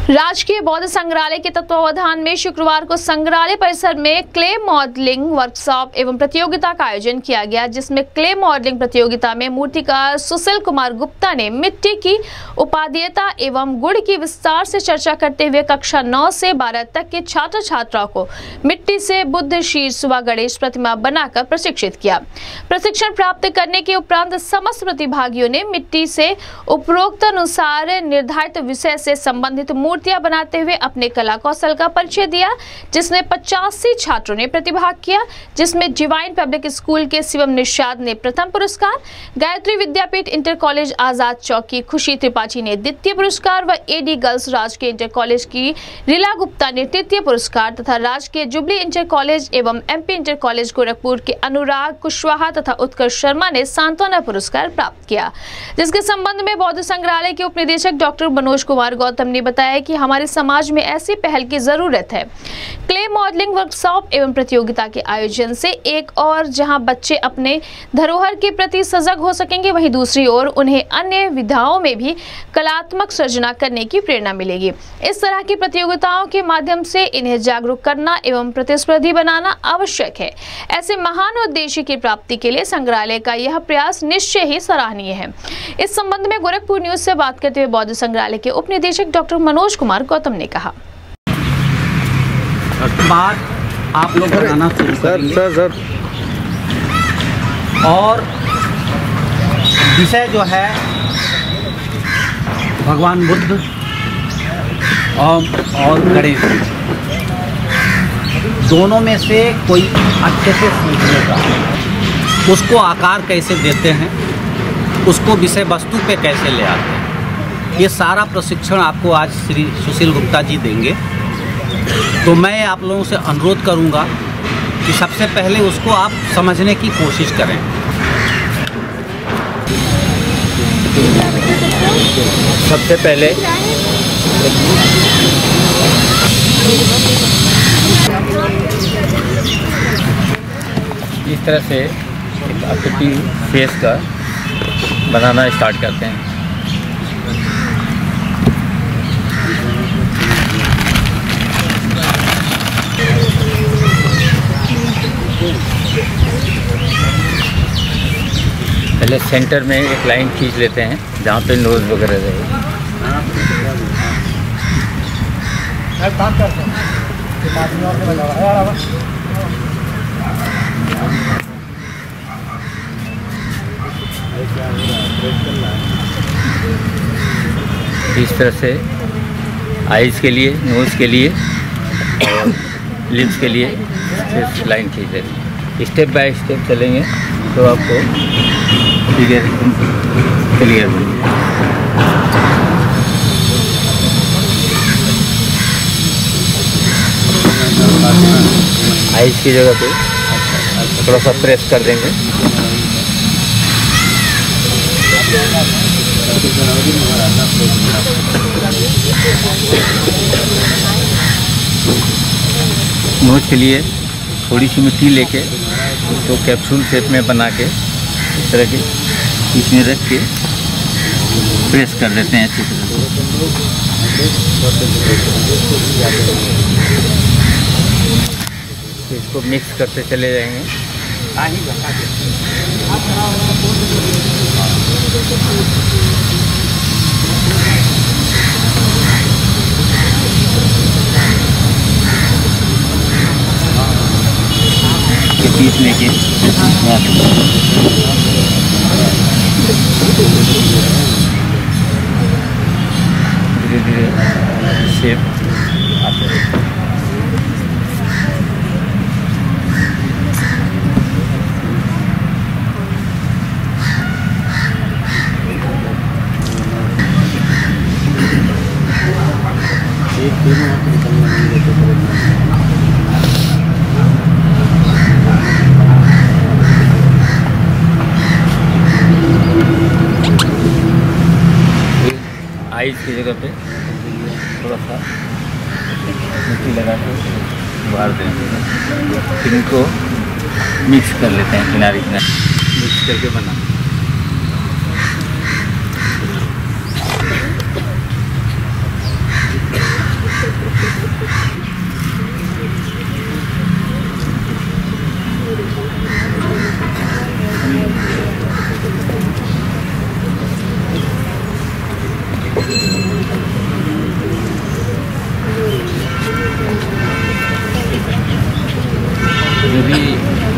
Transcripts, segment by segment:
राजकीय बौद्ध संग्रहालय के तत्वावधान में शुक्रवार को संग्रहालय परिसर में क्ले मॉडलिंग वर्कशॉप एवं प्रतियोगिता का आयोजन किया गया, जिसमें क्ले मॉडलिंग प्रतियोगिता में मूर्तिकार सुशील कुमार गुप्ता ने मिट्टी की उपादेयता एवं गुण की विस्तार से चर्चा करते हुए कक्षा 9 से 12 तक के छात्र छात्राओं को मिट्टी से बुद्ध, शीर्ष व गणेश प्रतिमा बनाकर प्रशिक्षित किया। प्रशिक्षण प्राप्त करने के उपरांत समस्त प्रतिभागियों ने मिट्टी से उपरोक्त अनुसार निर्धारित विषय से संबंधित मूर्तियां बनाते हुए अपने कला कौशल का परिचय दिया, जिसमें 85 छात्रों ने प्रतिभाग किया, जिसमें डिवाइन पब्लिक स्कूल के शिवम निषाद ने प्रथम पुरस्कार, गायत्री विद्यापीठ इंटर कॉलेज आजाद चौक की खुशी त्रिपाठी ने द्वितीय पुरस्कार व AD girls Rajkiya inter college की रीला गुप्ता ने तृतीय पुरस्कार तथा राजकीय जुबली इंटर कॉलेज एवं एमपी इंटर कॉलेज गोरखपुर के अनुराग कुशवाहा तथा उत्कर्ष शर्मा ने सांत्वना पुरस्कार प्राप्त किया। जिसके संबंध में बौद्ध संग्रहालय के उप निदेशक डॉक्टर मनोज कुमार गौतम ने बताया कि हमारे समाज में ऐसी पहल की जरूरत है। क्ले मॉडलिंग वर्कशॉप एवं प्रतियोगिता के आयोजन से एक और जहां बच्चे अपने धरोहर के प्रति सजग हो सकेंगे, वहीं दूसरी ओर उन्हें अन्य विधाओं में भी कलात्मक सृजना करने की प्रेरणा मिलेगी। इस तरह की प्रतियोगिताओं के माध्यम से इन्हें जागरूक करना एवं प्रतिस्पर्धी बनाना आवश्यक है। ऐसे महान उद्देश्य की प्राप्ति के लिए संग्रहालय का यह प्रयास निश्चय ही सराहनीय है। इस संबंध में गोरखपुर न्यूज से बात करते हुए बौद्ध संग्रहालय के उप निदेशक डॉक्टर मनोज कुमार गौतम ने कहा, बाद आप लोग बनाना शुरू करेंगे और विषय जो है भगवान बुद्ध और गणेश, दोनों में से कोई अच्छे से सीखने का, उसको आकार कैसे देते हैं, उसको विषय वस्तु पे कैसे ले आते हैं, ये सारा प्रशिक्षण आपको आज श्री सुशील गुप्ता जी देंगे। तो मैं आप लोगों से अनुरोध करूंगा कि सबसे पहले उसको आप समझने की कोशिश करें। सबसे पहले इस तरह से एक आकृति फेस का बनाना स्टार्ट करते हैं। पहले सेंटर में एक लाइन खींच लेते हैं जहाँ पे नोज वगैरह रहे। इस तरह से आइज़ के लिए, नोज़ के लिए और लिप्स के लिए लाइन खींचे। स्टेप बाय स्टेप चलेंगे तो आपको फिगर क्लियर होगी। आइज़ की जगह पे थोड़ा सा प्रेस कर देंगे। नोज के लिए थोड़ी सी मिट्टी लेके उसको कैप्सूल शेप में बना के इस तरह के इसमें रख के प्रेस कर देते हैं अच्छी तरह से। इसको मिक्स करते चले जाएंगे। पीस लेके धीरे धीरे शेप आते हैं। आइज़ की जगह पे थोड़ा सा मिट्टी लगा के उभार देंगे। फिर इनको मिक्स कर लेते हैं, किनारे किनारे मिक्स करके बना।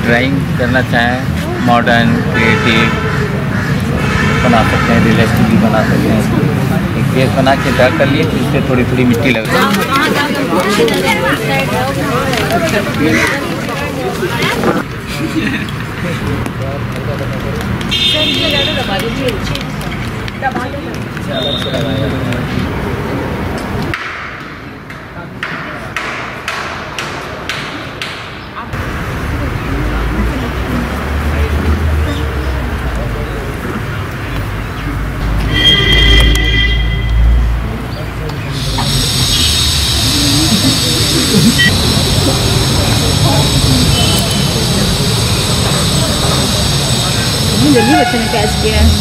ड्राइंग करना चाहें, मॉडर्न, क्रिएटिव बना सकते हैं, रियलिस्टिक भी बना सकते हैं। एक केस बना के तैयार कर लिए, फिर इससे थोड़ी थोड़ी मिट्टी लगा जल्दी बच्चे ने कैच किया है।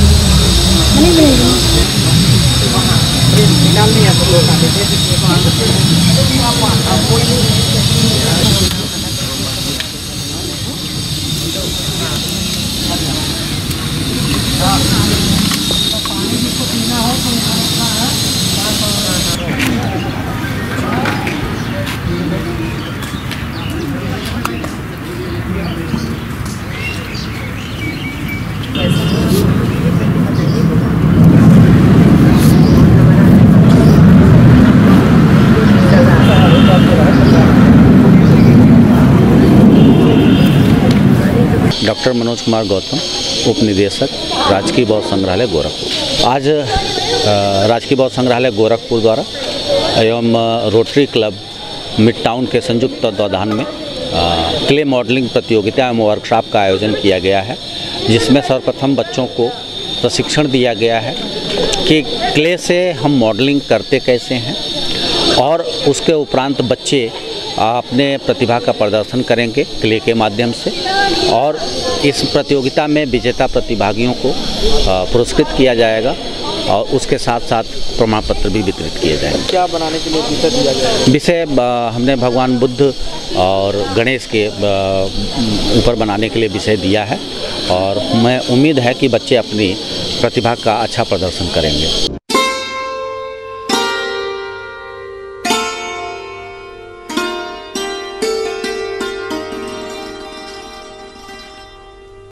डॉक्टर मनोज कुमार गौतम, उप निदेशक, राजकीय बौद्ध संग्रहालय गोरखपुर। आज राजकीय बौद्ध संग्रहालय गोरखपुर द्वारा एवं रोटरी क्लब मिड टाउन के संयुक्त तत्वाधान में क्ले मॉडलिंग प्रतियोगिता एवं वर्कशॉप का आयोजन किया गया है, जिसमें सर्वप्रथम बच्चों को प्रशिक्षण दिया गया है कि क्ले से हम मॉडलिंग करते कैसे हैं, और उसके उपरांत बच्चे अपने प्रतिभा का प्रदर्शन करेंगे क्ले के माध्यम से, और इस प्रतियोगिता में विजेता प्रतिभागियों को पुरस्कृत किया जाएगा और उसके साथ साथ प्रमाण पत्र भी वितरित किए जाएंगे। क्या बनाने के लिए विषय दिया गया? विषय हमने भगवान बुद्ध और गणेश के ऊपर बनाने के लिए विषय दिया है, और मैं उम्मीद है कि बच्चे अपनी प्रतिभा का अच्छा प्रदर्शन करेंगे।